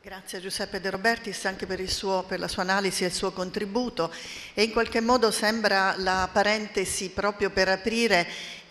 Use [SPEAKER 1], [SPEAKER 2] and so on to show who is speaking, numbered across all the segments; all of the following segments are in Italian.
[SPEAKER 1] Grazie a Giuseppe De Robertis anche per la sua analisi e il suo contributo, e in qualche modo sembra la parentesi proprio per aprire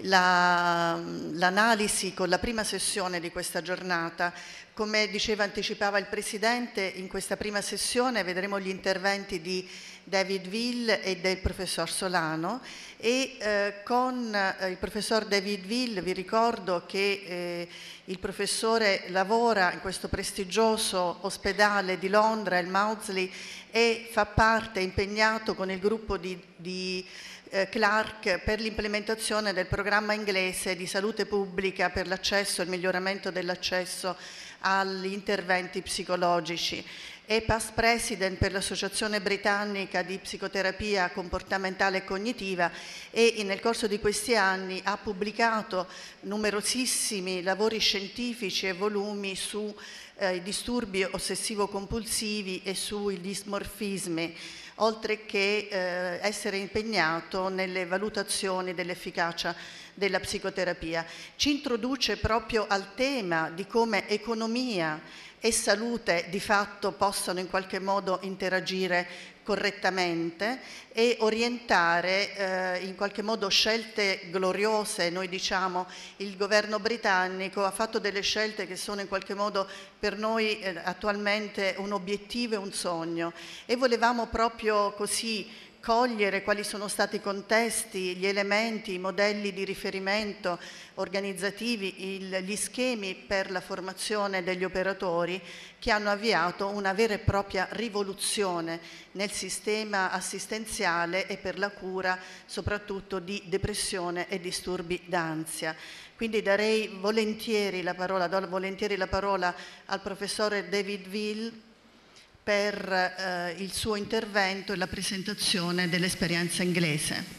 [SPEAKER 1] l'analisi con la prima sessione di questa giornata. Come anticipava il Presidente, in questa prima sessione vedremo gli interventi di David Will e del professor Solano, e con il professor David Will vi ricordo che il professore lavora in questo prestigioso ospedale di Londra, il Maudsley, e fa parte, è impegnato con il gruppo di Clark per l'implementazione del programma inglese di salute pubblica per l'accesso e il miglioramento dell'accesso agli interventi psicologici. È past president per l'Associazione Britannica di Psicoterapia Comportamentale e Cognitiva, e nel corso di questi anni ha pubblicato numerosissimi lavori scientifici e volumi su i disturbi ossessivo-compulsivi e sui dismorfismi, oltre che essere impegnato nelle valutazioni dell'efficacia della psicoterapia. Ci introduce proprio al tema di come economia e salute di fatto possano in qualche modo interagire correttamente e orientare in qualche modo scelte gloriose. Noi diciamo il governo britannico ha fatto delle scelte che sono in qualche modo per noi attualmente un obiettivo e un sogno, e volevamo proprio così cogliere quali sono stati i contesti, gli elementi, i modelli di riferimento organizzativi, gli schemi per la formazione degli operatori che hanno avviato una vera e propria rivoluzione nel sistema assistenziale e per la cura soprattutto di depressione e disturbi d'ansia. Quindi do volentieri la parola al professore David Will per il suo intervento e la presentazione dell'esperienza inglese.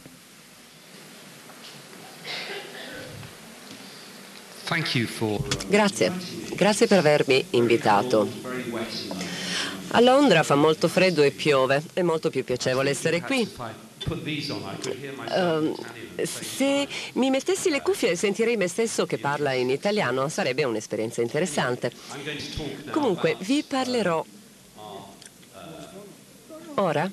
[SPEAKER 2] Grazie per avermi invitato. A Londra fa molto freddo e piove, è molto più piacevole essere qui. Se mi mettessi le cuffie sentirei me stesso che parla in italiano, sarebbe un'esperienza interessante. Comunque vi parlerò ora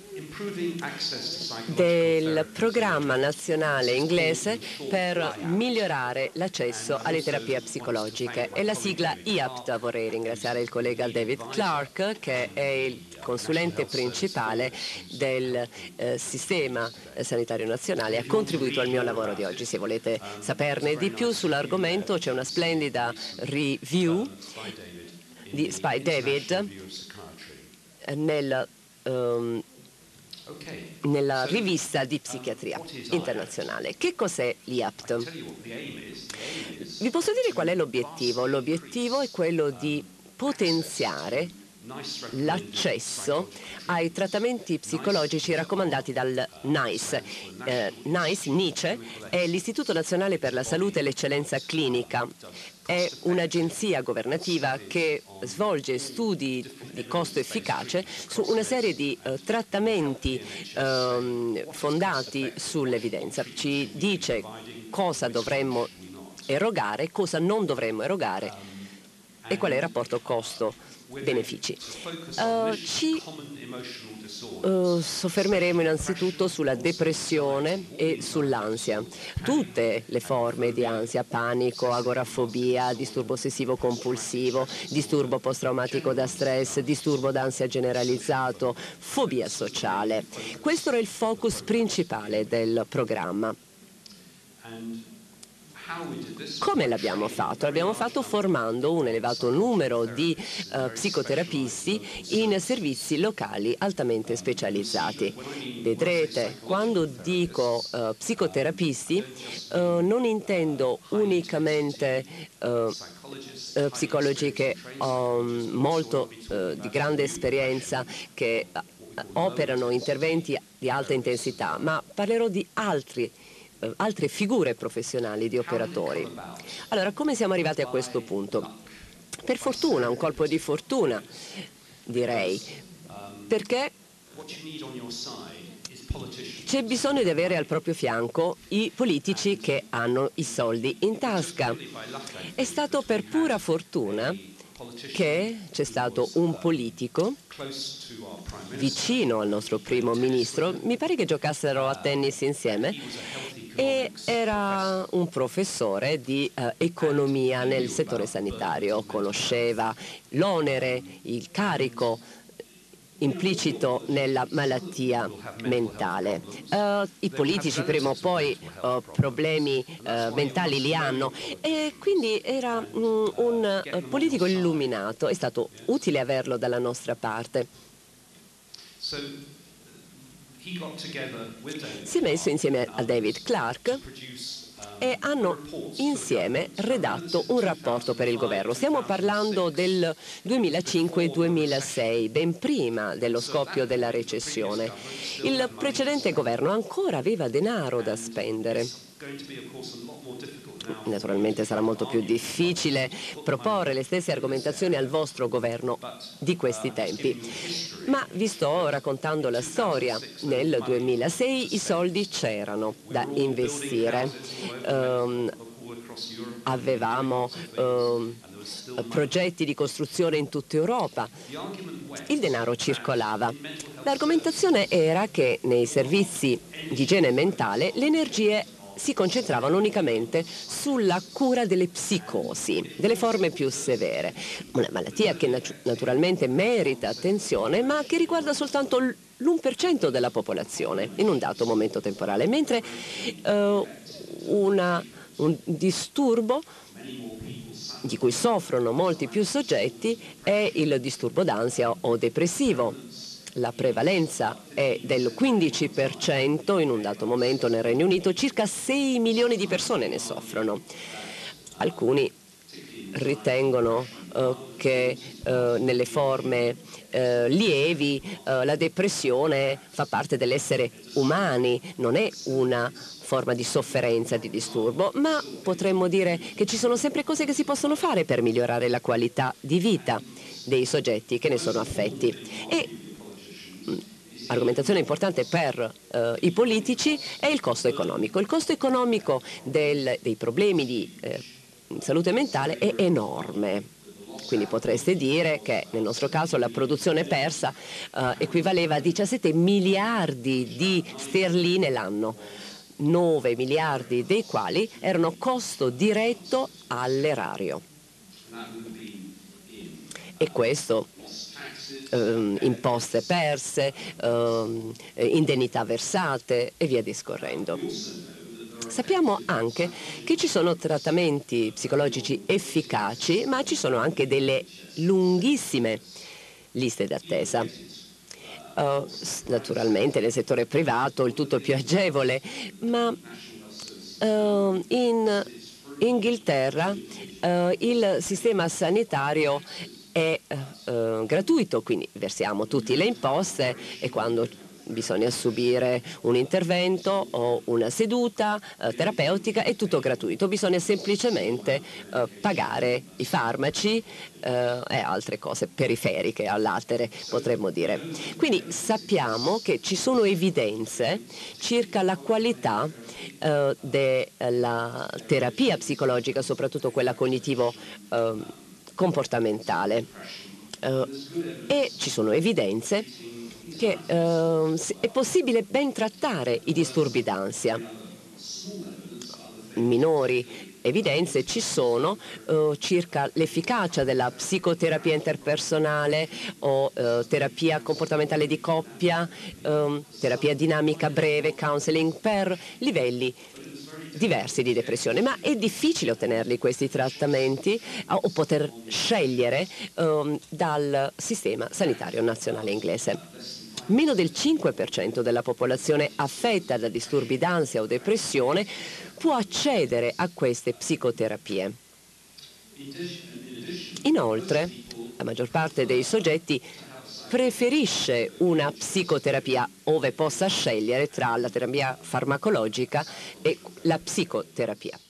[SPEAKER 2] del programma nazionale inglese per migliorare l'accesso alle terapie psicologiche. È la sigla IAPT. Vorrei ringraziare il collega David Clark, che è il consulente principale del sistema sanitario nazionale, ha contribuito al mio lavoro di oggi. Se volete saperne di più sull'argomento c'è una splendida review di Spy David nella rivista di psichiatria internazionale. Che cos'è l'IAPT? Vi posso dire qual è l'obiettivo? L'obiettivo è quello di potenziare l'accesso ai trattamenti psicologici raccomandati dal NICE. NICE è l'Istituto Nazionale per la Salute e l'Eccellenza Clinica. È un'agenzia governativa che svolge studi di costo efficace su una serie di trattamenti fondati sull'evidenza. Ci dice cosa dovremmo erogare, cosa non dovremmo erogare e qual è il rapporto costo-benefici. Ci soffermeremo innanzitutto sulla depressione e sull'ansia. Tutte le forme di ansia, panico, agorafobia, disturbo ossessivo-compulsivo, disturbo post-traumatico da stress, disturbo d'ansia generalizzato, fobia sociale. Questo era il focus principale del programma. Come l'abbiamo fatto? L'abbiamo fatto formando un elevato numero di psicoterapisti in servizi locali altamente specializzati. Vedrete, quando dico psicoterapisti non intendo unicamente psicologi che molto di grande esperienza, che operano interventi di alta intensità, ma parlerò di altre figure professionali di operatori. Allora, come siamo arrivati a questo punto? Per fortuna, un colpo di fortuna, direi, perché c'è bisogno di avere al proprio fianco i politici che hanno i soldi in tasca. È stato per pura fortuna che c'è stato un politico vicino al nostro primo ministro, mi pare che giocassero a tennis insieme, e era un professore di economia nel settore sanitario, conosceva l'onere, il carico implicito nella malattia mentale. I politici prima o poi problemi mentali li hanno, e quindi era un politico illuminato. È stato utile averlo dalla nostra parte. Si è messo insieme a David Clark e hanno insieme redatto un rapporto per il governo. Stiamo parlando del 2005-2006, ben prima dello scoppio della recessione. Il precedente governo ancora aveva denaro da spendere. Naturalmente sarà molto più difficile proporre le stesse argomentazioni al vostro governo di questi tempi, ma vi sto raccontando la storia. Nel 2006 i soldi c'erano da investire. Avevamo progetti di costruzione in tutta Europa. Il denaro circolava. L'argomentazione era che nei servizi di igiene mentale le energie si concentravano unicamente sulla cura delle psicosi, delle forme più severe. Una malattia che naturalmente merita attenzione, ma che riguarda soltanto l'1% della popolazione in un dato momento temporale, mentre un disturbo di cui soffrono molti più soggetti è il disturbo d'ansia o depressivo. La prevalenza è del 15% in un dato momento nel Regno Unito, circa 6 milioni di persone ne soffrono. Alcuni ritengono che nelle forme lievi la depressione fa parte dell'essere umani, non è una forma di sofferenza, di disturbo, ma potremmo dire che ci sono sempre cose che si possono fare per migliorare la qualità di vita dei soggetti che ne sono affetti. E argomentazione importante per i politici è il costo economico. Il costo economico dei problemi di salute mentale è enorme. Quindi potreste dire che nel nostro caso la produzione persa equivaleva a 17 miliardi di sterline l'anno, 9 miliardi dei quali erano costo diretto all'erario. E questo imposte perse, indennità versate e via discorrendo. Sappiamo anche che ci sono trattamenti psicologici efficaci, ma ci sono anche delle lunghissime liste d'attesa. Naturalmente nel settore privato il tutto è più agevole, ma in Inghilterra il sistema sanitario è gratuito, quindi versiamo tutti le imposte e quando bisogna subire un intervento o una seduta terapeutica è tutto gratuito, bisogna semplicemente pagare i farmaci e altre cose periferiche all'altere, potremmo dire. Quindi sappiamo che ci sono evidenze circa la qualità della terapia psicologica, soprattutto quella cognitivo comportamentale, e ci sono evidenze che è possibile ben trattare i disturbi d'ansia. Minori evidenze ci sono circa l'efficacia della psicoterapia interpersonale o terapia comportamentale di coppia, terapia dinamica breve, counseling per livelli diversi di depressione, ma è difficile ottenerli questi trattamenti o poter scegliere dal sistema sanitario nazionale inglese. Meno del 5% della popolazione affetta da disturbi d'ansia o depressione può accedere a queste psicoterapie. Inoltre, la maggior parte dei soggetti preferisce una psicoterapia ove possa scegliere tra la terapia farmacologica e la psicoterapia.